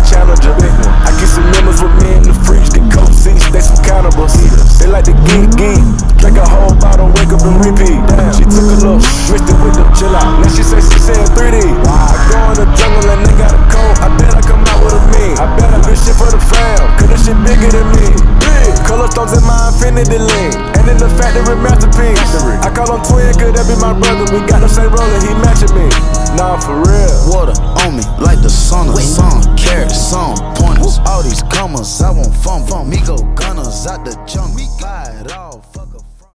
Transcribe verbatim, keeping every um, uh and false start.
challenger. I get some members with me in the fridge, they coat seats, they some cannibals. They like to geek geek, drink a whole bottle, wake up and repeat. She took a look, switched it with them, chill out. Now she say she sayin' three D. I go in the jungle and they got a coat, I bet I come out with a mean. I bet I do shit for the fam, cause this shit bigger than me. Color stones in my infinity lane, and in the factory masterpiece. I call him twin, cause that be my brother. We got the same roller, he matching me. Nah, for real. Water on me like the sun of sun. Carrots, some pointers. All these commas, I want fun. Me go gunners out the jungle. Fly it off.